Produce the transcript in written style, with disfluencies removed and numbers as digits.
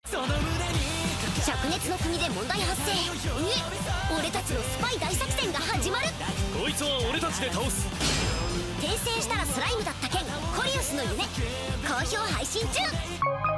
灼熱の国で問題発生。俺たちのスパイ大作戦が始まる。 こいつは俺たちで倒す。 転生したらスライムだった件コリウスの夢好評配信中。